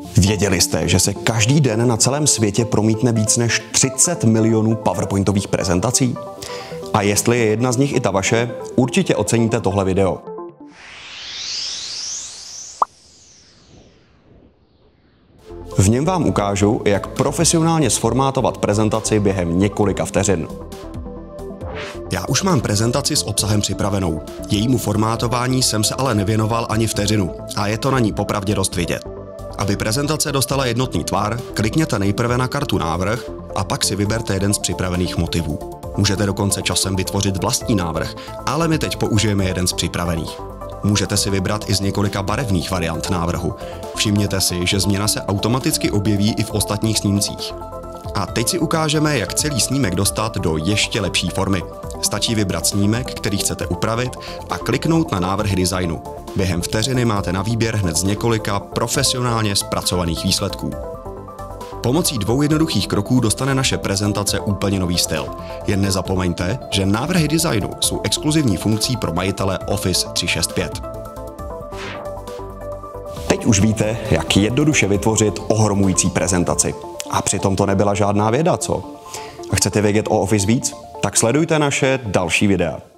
Věděli jste, že se každý den na celém světě promítne víc než 30 milionů PowerPointových prezentací? A jestli je jedna z nich i ta vaše, určitě oceníte tohle video. V něm vám ukážu, jak profesionálně sformátovat prezentaci během několika vteřin. Já už mám prezentaci s obsahem připravenou. Jejímu formátování jsem se ale nevěnoval ani vteřinu a je to na ní popravdě dost vidět. Aby prezentace dostala jednotný tvar, klikněte nejprve na kartu návrh a pak si vyberte jeden z připravených motivů. Můžete dokonce časem vytvořit vlastní návrh, ale my teď použijeme jeden z připravených. Můžete si vybrat i z několika barevných variant návrhu. Všimněte si, že změna se automaticky objeví i v ostatních snímcích. A teď si ukážeme, jak celý snímek dostat do ještě lepší formy. Stačí vybrat snímek, který chcete upravit, a kliknout na návrhy designu. Během vteřiny máte na výběr hned z několika profesionálně zpracovaných výsledků. Pomocí 2 jednoduchých kroků dostane naše prezentace úplně nový styl. Jen nezapomeňte, že návrhy designu jsou exkluzivní funkcí pro majitele Office 365. Teď už víte, jak jednoduše vytvořit ohromující prezentaci. A přitom to nebyla žádná věda, co? A chcete vědět o Office víc? Tak sledujte naše další videa.